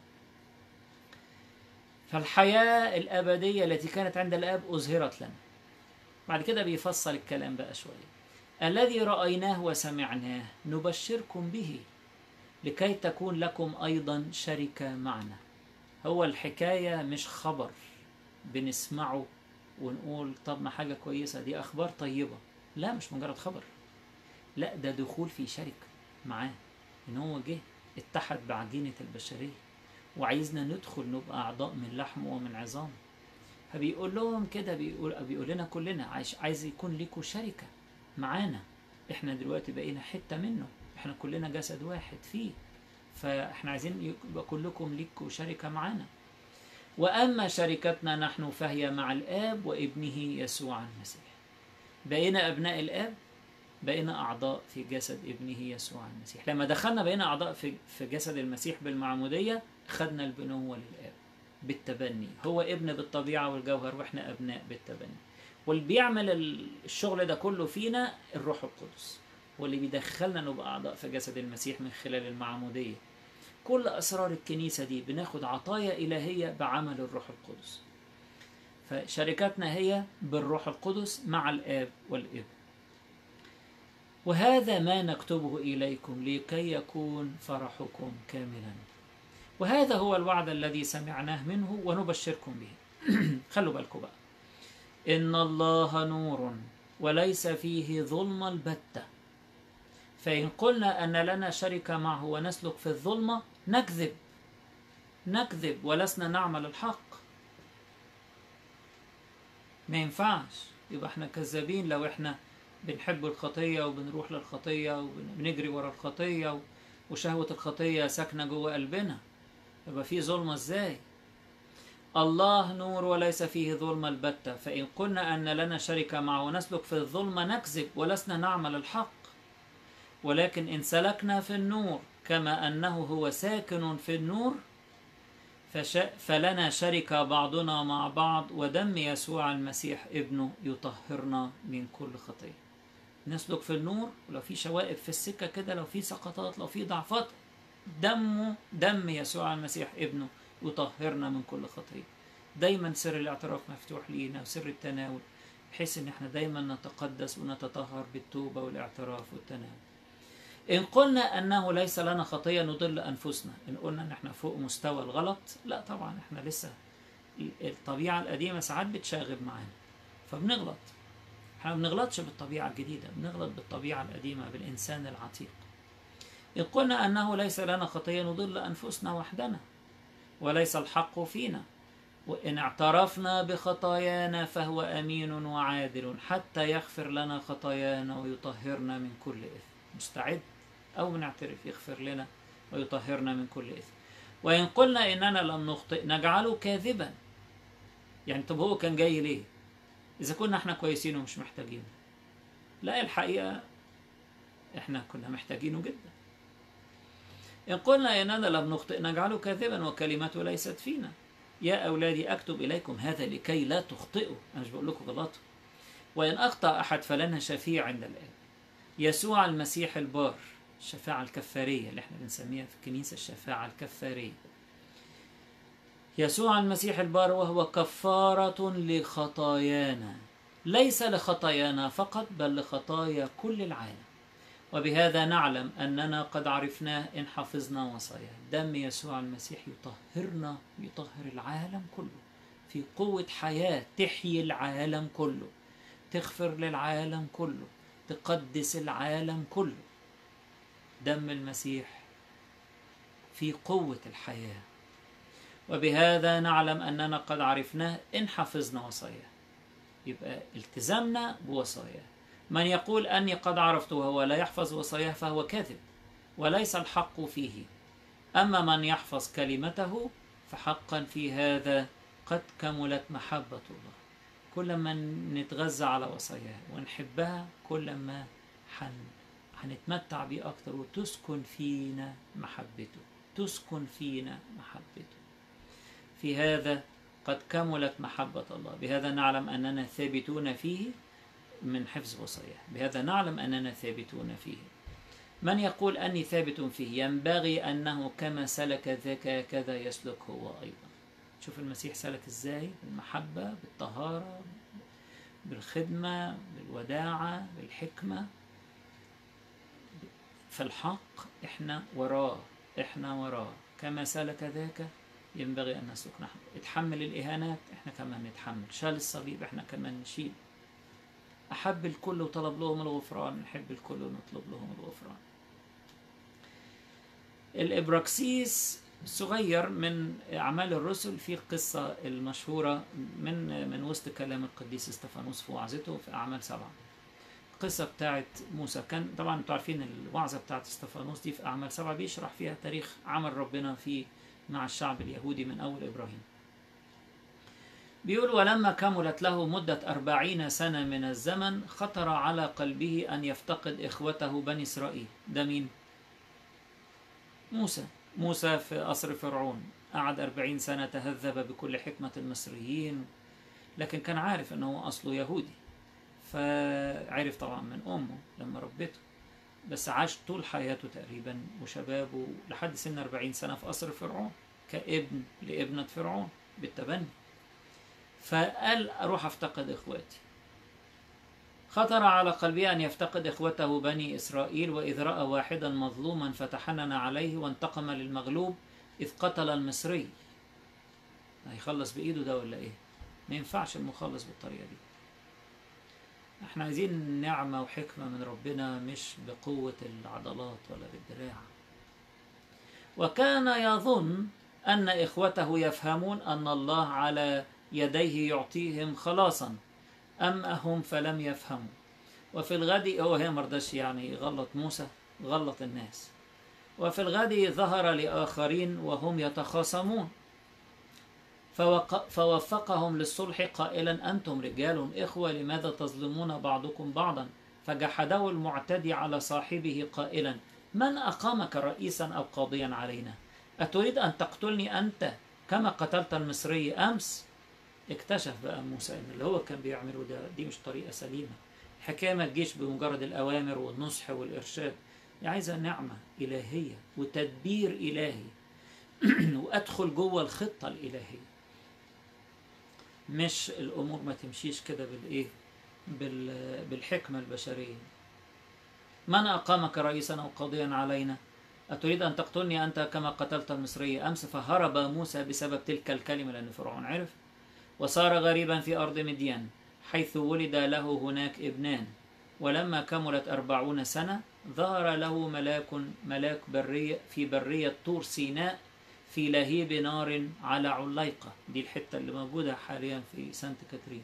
فالحياة الأبدية التي كانت عند الآب أظهرت لنا. بعد كده بيفصل الكلام بقى شوية. الذي رأيناه وسمعناه نبشركم به لكي تكون لكم أيضا شركة معنا. هو الحكاية مش خبر بنسمعه ونقول طب ما حاجة كويسة، دي أخبار طيبة. لا، مش مجرد خبر، لا، ده دخول في شركة معاه، إن هو جه اتحد بعجينة البشرية وعايزنا ندخل نبقى أعضاء من لحمه ومن عظامه. فبيقول لهم كده، بيقول, بيقول لنا كلنا عايز, عايز يكون لكم شركة معانا. احنا دلوقتي بقينا حتة منه، احنا كلنا جسد واحد فيه، فاحنا عايزين يبقى كلكم لكم شركة معانا. وأما شركتنا نحن فهي مع الآب وابنه يسوع المسيح. بقينا أبناء الآب، بقينا أعضاء في جسد ابنه يسوع المسيح. لما دخلنا بقينا أعضاء في في جسد المسيح بالمعمودية، خدنا البنوة للآب بالتبني. هو ابن بالطبيعة والجوهر وإحنا أبناء بالتبني. واللي بيعمل الشغل ده كله فينا الروح القدس، واللي بيدخلنا نبقى أعضاء في جسد المسيح من خلال المعمودية. كل أسرار الكنيسة دي بناخد عطايا إلهية بعمل الروح القدس. فشركتنا هي بالروح القدس مع الآب والابن. وهذا ما نكتبه إليكم لكي يكون فرحكم كاملا. وهذا هو الوعد الذي سمعناه منه ونبشركم به. خلوا بالكم بقى، إن الله نور وليس فيه ظلم البتة. فإن قلنا أن لنا شركة معه ونسلك في الظلمة نكذب نكذب ولسنا نعمل الحق. ما ينفعش يبقى احنا كذابين لو احنا بنحب الخطية وبنروح للخطية وبنجري ورا الخطية وشهوة الخطية ساكنة جوه قلبنا، يبقى في ظلمة ازاي؟ الله نور وليس فيه ظلم البتة. فإن قلنا أن لنا شركة معه ونسلك في الظلمة نكذب ولسنا نعمل الحق. ولكن إن سلكنا في النور كما أنه هو ساكن في النور فلنا شركة بعضنا مع بعض، ودم يسوع المسيح ابنه يطهرنا من كل خطية. نسلك في النور، ولو في شوائب في السكة كده، لو في سقطات، لو في ضعفات، دمه دم يسوع المسيح ابنه يطهرنا من كل خطية. دايما سر الاعتراف مفتوح لينا وسر التناول، بحيث ان احنا دايما نتقدس ونتطهر بالتوبة والاعتراف والتناول. إن قلنا أنه ليس لنا خطية نضل أنفسنا. إن قلنا أن احنا فوق مستوى الغلط، لا طبعا احنا لسه الطبيعة القديمة ساعات بتشاغب معانا فبنغلط. احنا ما بنغلطش بالطبيعة الجديدة، بنغلط بالطبيعة القديمة بالإنسان العتيق. إن قلنا أنه ليس لنا خطية نضل أنفسنا وحدنا وليس الحق فينا. وإن اعترفنا بخطايانا فهو أمين وعادل حتى يغفر لنا خطايانا ويطهرنا من كل إثم. مستعد أو بنعترف يغفر لنا ويطهرنا من كل إثم. وإن قلنا إننا لم نخطئ نجعله كاذبا. يعني طب هو كان جاي ليه إذا كنا احنا كويسين ومش محتاجينه؟ لا، الحقيقة احنا كنا محتاجينه جدا. إن قلنا إننا لم نخطئ نجعله كاذبا وكلمته ليست فينا. يا أولادي أكتب إليكم هذا لكي لا تخطئوا. أنا مش بقول لكم غلطوا. وإن أخطأ أحد فلنا شفيع عند الآب، يسوع المسيح البار. الشفاعة الكفارية اللي احنا بنسميها في الكنيسة الشفاعة الكفارية. يسوع المسيح البار وهو كفارة لخطايانا، ليس لخطايانا فقط بل لخطايا كل العالم. وبهذا نعلم أننا قد عرفناه إن حفظنا وصاياه. دم يسوع المسيح يطهرنا، يطهر العالم كله في قوة حياة تحيي العالم كله، تغفر للعالم كله، تقدس العالم كله. دم المسيح في قوة الحياة، وبهذا نعلم أننا قد عرفناه إن حفظنا وصاياه. يبقى التزامنا بوصاياه. من يقول أني قد عرفته وهو لا يحفظ وصاياه فهو كاذب، وليس الحق فيه. أما من يحفظ كلمته فحقا في هذا قد كملت محبة الله. كل ما نتغذى على وصاياه ونحبها كل ما حن هنتمتع بيه أكتر، وتسكن فينا محبته، تسكن فينا محبته. في هذا قد كملت محبة الله. بهذا نعلم أننا ثابتون فيه من حفظ وصاياه. بهذا نعلم أننا ثابتون فيه. من يقول أني ثابت فيه ينبغي أنه كما سلك ذاك كذا يسلك هو أيضا. شوف المسيح سلك إزاي؟ بالمحبة، بالطهارة، بالخدمة، بالوداعة، بالحكمة، في الحق. إحنا وراه، إحنا وراه. كما سلك ذاك ينبغي أن نسلك نحن. اتحمل الإهانات، إحنا كمان نتحمل. شال الصليب، إحنا كمان نشيل. أحب الكل وطلب لهم الغفران، نحب الكل ونطلب لهم الغفران. الإبراكسيس صغير من أعمال الرسل في القصة المشهورة من من وسط كلام القديس استفانوس في وعظته في أعمال سبعة. القصة بتاعت موسى، كان طبعا انتوا عارفين الوعظة بتاعت استفانوس دي في أعمال سبعة، بيشرح فيها تاريخ عمل ربنا في مع الشعب اليهودي من أول إبراهيم. بيقول: ولما كملت له مدة أربعين سنة من الزمن خطر على قلبه أن يفتقد إخوته بني إسرائيل. ده مين؟ موسى. موسى في قصر فرعون قعد أربعين سنة تهذب بكل حكمة المصريين، لكن كان عارف أنه أصله يهودي، فعرف طبعا من أمه لما ربته، بس عاش طول حياته تقريبا وشبابه لحد سن أربعين سنة في قصر فرعون كابن لابنة فرعون بالتبني. فقال: أروح أفتقد إخواتي. خطر على قلبه أن يفتقد إخوته بني إسرائيل، وإذ رأى واحدا مظلوما فتحنن عليه وانتقم للمغلوب إذ قتل المصري. هيخلص بإيده ده ولا إيه؟ ما ينفعش المخلص بالطريقة دي. احنا عايزين نعمة وحكمة من ربنا، مش بقوة العضلات ولا بالدراع. وكان يظن أن إخوته يفهمون أن الله على يديه يعطيهم خلاصا، أما هم فلم يفهموا. وفي الغد هو هي مرضاش يعني يغلط موسى، غلط الناس. وفي الغد ظهر لآخرين وهم يتخاصمون فوفقهم للصلح قائلا: أنتم رجال إخوة، لماذا تظلمون بعضكم بعضا؟ فجحده المعتدي على صاحبه قائلا: من أقامك رئيسا أو قاضيا علينا؟ أتريد أن تقتلني أنت كما قتلت المصري أمس؟ اكتشف بقى موسى ان اللي هو كان بيعمله ده دي مش طريقة سليمة. الحكاية ما تجيش بمجرد الأوامر والنصح والإرشاد، دي عايزة نعمة إلهية وتدبير إلهي وأدخل جوه الخطة الإلهية، مش الأمور ما تمشيش كده بالإيه بالحكمة البشرية. من أقامك رئيسا أو قاضيا علينا؟ أتريد أن تقتلني أنت كما قتلت المصري أمس؟ فهرب موسى بسبب تلك الكلمة، لأن فرعون عرف، وصار غريبا في أرض مدين حيث ولد له هناك ابنان. ولما كملت أربعون سنة ظهر له ملاك ملاك برية في برية طور سيناء في لهيب نار على عليقة. دي الحتة اللي موجودة حاليا في سانت كاترين.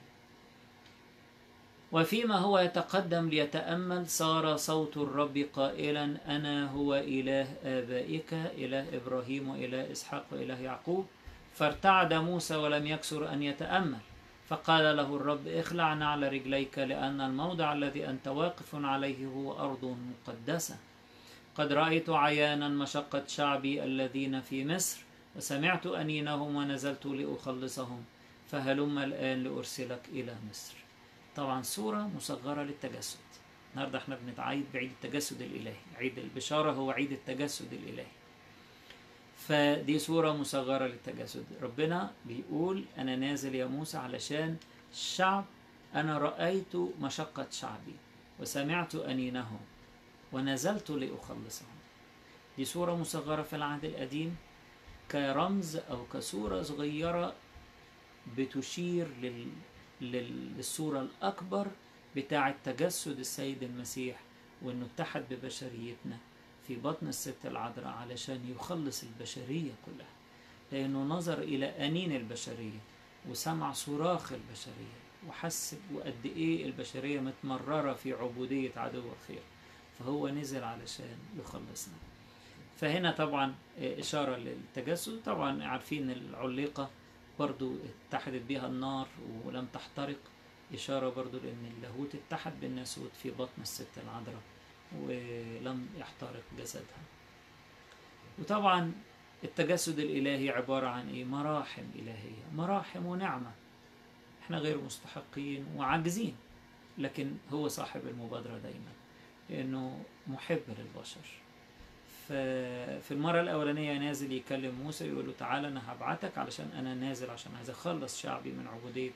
وفيما هو يتقدم ليتأمل صار صوت الرب قائلا: أنا هو إله آبائك، إله إبراهيم وإله إسحاق وإله يعقوب. فارتعد موسى ولم يكسر أن يتأمل، فقال له الرب: اخلع نعل رجليك، لأن الموضع الذي أنت واقف عليه هو أرض مقدسة. قد رأيت عيانا مشقة شعبي الذين في مصر، وسمعت أنينهم ونزلت لأخلصهم، فهلم الآن لأرسلك إلى مصر. طبعا صورة مصغرة للتجسد. النهاردة احنا بنتعيد بعيد التجسد الإلهي، عيد البشارة هو عيد التجسد الإلهي، فدي صورة مصغرة للتجسد. ربنا بيقول: أنا نازل يا موسى علشان الشعب، أنا رأيت مشقة شعبي وسمعت أنينهم ونزلت لأخلصهم. دي صورة مصغرة في العهد القديم كرمز أو كصورة صغيرة بتشير لل... لل- للصورة الأكبر بتاعة تجسد السيد المسيح، وإنه اتحد ببشريتنا في بطن الست العذراء علشان يخلص البشرية كلها، لأنه نظر إلى أنين البشرية وسمع صراخ البشرية وحس وقد إيه البشرية متمررة في عبودية عدو الخير، فهو نزل علشان يخلصنا. فهنا طبعا إشارة للتجسد. طبعا عارفين العليقة برضو اتحدت بها النار ولم تحترق، إشارة برضو لأن اللاهوت اتحد بالناسوت في بطن الست العذراء ولم يحترق جسدها. وطبعا التجسد الإلهي عبارة عن إيه؟ مراحم إلهية، مراحم ونعمة. إحنا غير مستحقين وعاجزين، لكن هو صاحب المبادرة دايما لأنه محب للبشر. في المرة الأولانية نازل يكلم موسى يقول له تعالى أنا هبعتك علشان أنا نازل عشان عايز أخلص شعبي من عبودية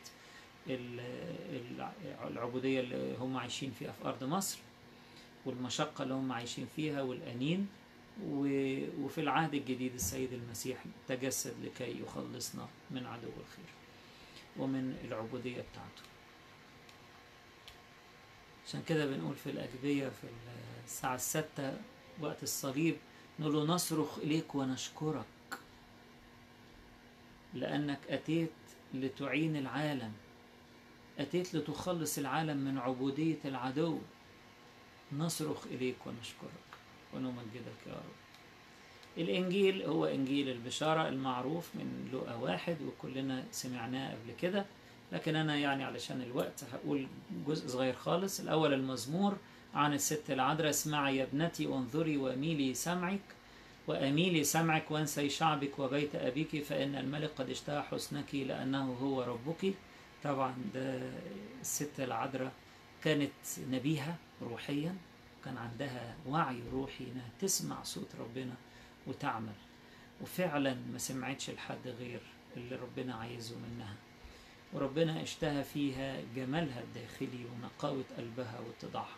العبودية اللي هم عايشين فيها في أرض مصر والمشقة اللي هم عايشين فيها والأنين. وفي العهد الجديد السيد المسيح تجسد لكي يخلصنا من عدو الخير ومن العبودية بتاعته. عشان كده بنقول في الأجبية في الساعة الستة وقت الصليب نقول له نصرخ إليك ونشكرك لأنك أتيت لتعين العالم، أتيت لتخلص العالم من عبودية العدو. نصرخ إليك ونشكرك ونمجدك يا رب. الإنجيل هو إنجيل البشارة المعروف من لوقا واحد وكلنا سمعناه قبل كده، لكن أنا يعني علشان الوقت هقول جزء صغير خالص. الأول المزمور عن الست العذراء: اسمعي يا ابنتي انظري واميلي سمعك وأميلي سمعك وانسي شعبك وبيت أبيك، فإن الملك قد اشتهى حسنك لأنه هو ربك. طبعا ده الست العذراء كانت نبيهة روحيا، كان عندها وعي روحي انها تسمع صوت ربنا وتعمل، وفعلا ما سمعتش لحد غير اللي ربنا عايزه منها، وربنا اشتهى فيها جمالها الداخلي ونقاوة قلبها واتضاعها.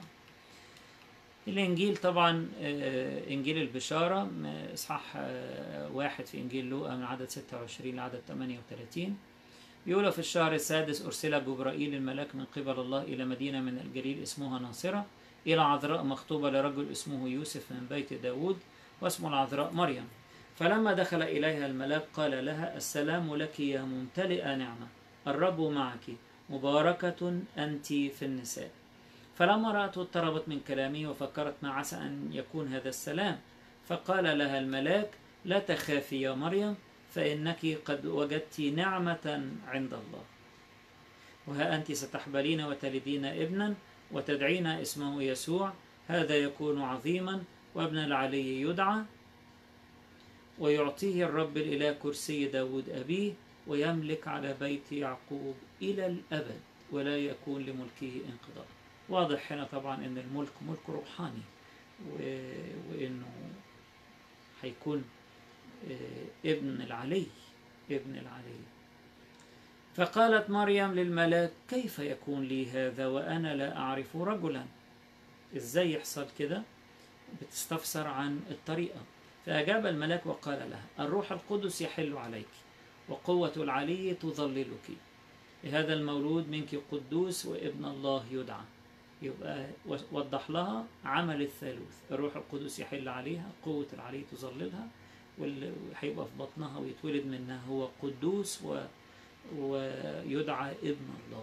الإنجيل طبعا إنجيل البشارة إصحاح واحد في إنجيل لوقا من عدد ستة وعشرين لعدد ثمانية وثلاثين بيقول: في الشهر السادس أرسل جبرائيل الملاك من قبل الله إلى مدينة من الجليل اسمها ناصرة، إلى عذراء مخطوبة لرجل اسمه يوسف من بيت داود واسم العذراء مريم. فلما دخل إليها الملاك قال لها: السلام لك يا ممتلئة نعمة، الرب معك، مباركة أنت في النساء. فلما رأته اضطربت من كلامه وفكرت ما عسى أن يكون هذا السلام، فقال لها الملاك: لا تخافي يا مريم، فإنك قد وجدت نعمة عند الله، وها أنت ستحبلين وتلدين ابنا وتدعين اسمه يسوع، هذا يكون عظيما وابن العلي يدعى، ويعطيه الرب الإله كرسي داود أبيه، ويملك على بيت يعقوب إلى الأبد ولا يكون لملكه انقضاء. واضح هنا طبعا أن الملك ملك روحاني، وأنه هيكون ابن العلي ابن العلي. فقالت مريم للملاك: كيف يكون لي هذا وأنا لا أعرف رجلا؟ إزاي يحصل كده؟ بتستفسر عن الطريقة. فأجاب الملاك وقال لها: الروح القدس يحل عليك وقوة العلي تظللك، هذا المولود منك قدوس وابن الله يدعى. يبقى وضح لها عمل الثالوث: الروح القدس يحل عليها، قوة العلي تظللها، واللي هيبقى في بطنها ويتولد منها هو قدوس و... ويدعى ابن الله.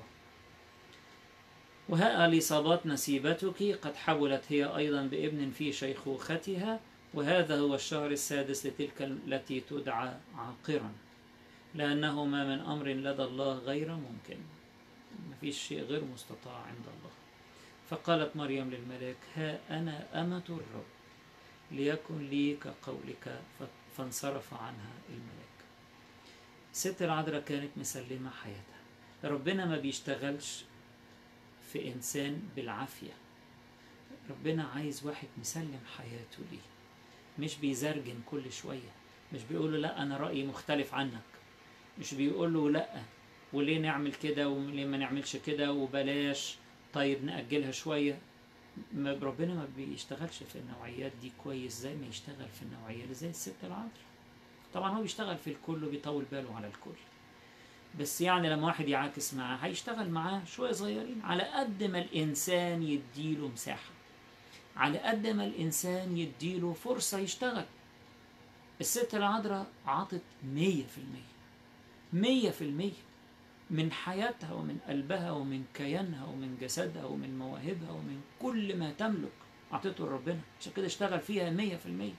وها إليصابات نسيبتك قد حبلت هي أيضا بابن في شيخوختها، وهذا هو الشهر السادس لتلك التي تدعى عاقرا، لأنه ما من أمر لدى الله غير ممكن، ما فيش شيء غير مستطاع عند الله. فقالت مريم للملاك: ها أنا أمة الرب، ليكن لي كقولك. فانصرف عنها الملاك. الست العذراء كانت مسلمة حياتها. ربنا ما بيشتغلش في إنسان بالعافية، ربنا عايز واحد مسلم حياته ليه، مش بيزرجن كل شوية، مش بيقول له لا أنا رأيي مختلف عنك، مش بيقول له لا وليه نعمل كده وليه ما نعملش كده وبلاش، طيب نأجلها شوية. ربنا ما بيشتغلش في النوعيات دي كويس زي ما يشتغل في النوعية اللي زي الست العذراء. طبعا هو بيشتغل في الكل وبيطول باله على الكل، بس يعني لما واحد يعاكس معاه هيشتغل معاه شوية صغيرين، على قد ما الإنسان يديله مساحة، على قد ما الإنسان يديله فرصة يشتغل. الست العذراء عطت مية في المية، مية في المية من حياتها ومن قلبها ومن كيانها ومن جسدها ومن مواهبها ومن كل ما تملك عطيته لربنا، عشان كده اشتغل فيها مية في المية.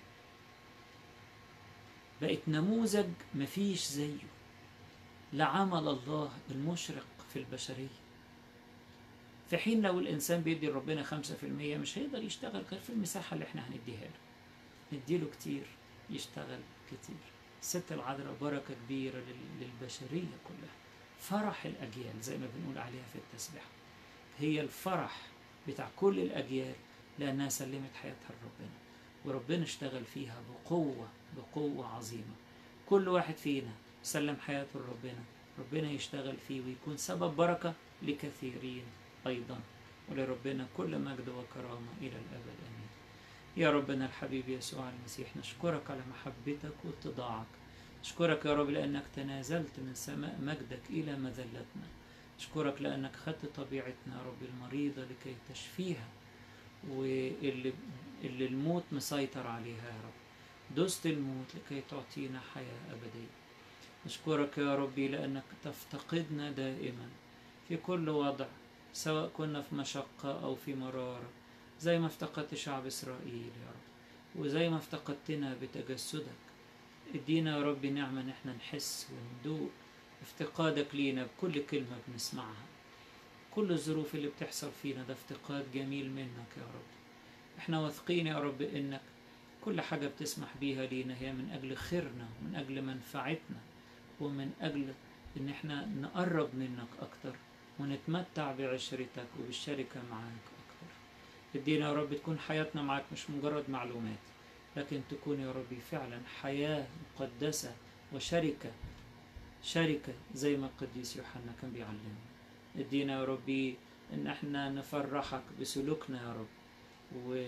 بقت نموذج مفيش زيه لعمل الله المشرق في البشرية. في حين لو الإنسان بيدي لربنا خمسة في المية مش هيقدر يشتغل غير في المساحة اللي احنا هنديها له، نديله كتير يشتغل كتير. الست العذراء بركة كبيرة للبشرية كلها، فرح الأجيال زي ما بنقول عليها في التسبيح. هي الفرح بتاع كل الأجيال لأنها سلمت حياتها لربنا، وربنا اشتغل فيها بقوة بقوة عظيمة. كل واحد فينا سلم حياته لربنا، ربنا يشتغل فيه ويكون سبب بركة لكثيرين أيضا. ولربنا كل مجد وكرامة إلى الأبد آمين. يا ربنا الحبيب يسوع المسيح، نشكرك على محبتك واتضاعك. نشكرك يا رب لأنك تنازلت من سماء مجدك إلى مذلتنا. نشكرك لأنك خدت طبيعتنا يا رب المريضة لكي تشفيها، واللي اللي الموت مسيطر عليها يا رب، دست الموت لكي تعطينا حياة أبدية. نشكرك يا ربي لأنك تفتقدنا دائما في كل وضع، سواء كنا في مشقة أو في مرارة، زي ما افتقدت شعب إسرائيل يا رب، وزي ما افتقدتنا بتجسدك. ادينا يا رب نعمة ان احنا نحس وندوق افتقادك لينا بكل كلمة بنسمعها. كل الظروف اللي بتحصل فينا ده افتقاد جميل منك يا رب. احنا واثقين يا رب انك كل حاجة بتسمح بيها لينا هي من اجل خيرنا ومن اجل منفعتنا ومن اجل ان احنا نقرب منك اكتر ونتمتع بعشرتك وبالشركة معاك اكتر. ادينا يا رب تكون حياتنا معاك مش مجرد معلومات، لكن تكون يا ربي فعلا حياة مقدسة وشركة، شركة زي ما القديس يوحنا كان بيعلمنا. ادينا يا ربي ان احنا نفرحك بسلوكنا يا رب، و...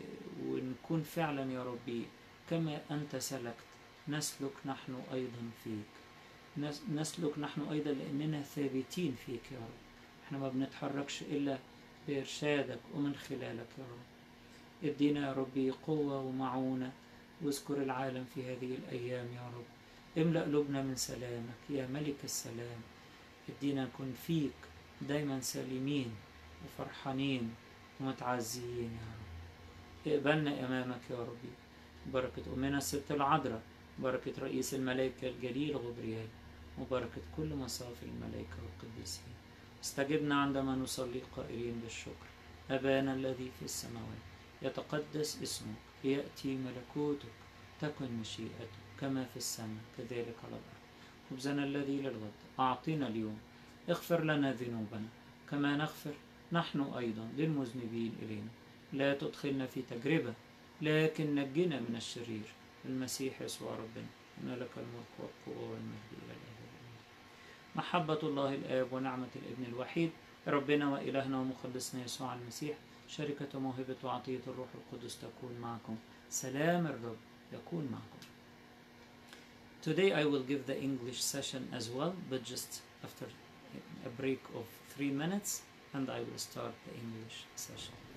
ونكون فعلا يا ربي كما انت سلكت نسلك نحن ايضا فيك، نس... نسلك نحن ايضا لاننا ثابتين فيك يا رب. احنا ما بنتحركش الا بارشادك ومن خلالك يا رب. ادينا يا ربي قوة ومعونة، واذكر العالم في هذه الأيام يا رب. املأ قلوبنا من سلامك يا ملك السلام. ادينا نكون فيك دايما سالمين وفرحانين ومتعزيين يا رب. اقبلنا أمامك يا ربي. بركة أمنا الست العذراء، بركة رئيس الملائكة الجليل غبريال، وبركة كل مصاف الملائكة والقديسين. استجبنا عندما نصلي قائلين بالشكر: أبانا الذي في السماوات يتقدس اسمك، يأتي ملكوتك، تكن مشيئتك كما في السماء كذلك على الأرض. خبزنا الذي للغد أعطنا اليوم، اغفر لنا ذنوبنا كما نغفر نحن أيضا للمذنبين إلينا، لا تدخلنا في تجربة لكن نجنا من الشرير. المسيح يسوع ربنا، إن لك الملك والقوة والمجد إلى الأبد. محبة الله الآب ونعمة الابن الوحيد ربنا وإلهنا ومخلصنا يسوع المسيح، شركة موهبة وعطية الروح القدس تكون معكم. سلام الرب يكون معكم. Today I will give the English session as well, but just after a break of three minutes, and I will start the English session.